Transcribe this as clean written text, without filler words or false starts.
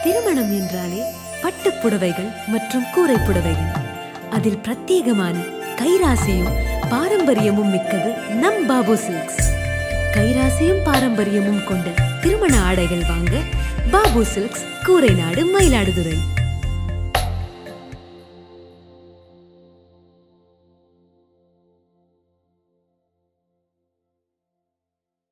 திருமணம் என்றாலே பட்டு புடவைகள் மற்றும் கூரை புடவைகள், அதில் பிரத்யேகமான கைராசியும் பாரம்பரியமும் மிக்கது நம் பாபு சில்க்ஸ். கைராசியும் பாரம்பரியமும் கொண்ட திருமண ஆடைகள் வாங்க பாபு சில்க்ஸ், கூரைநாடு, மயிலாடுதுறை.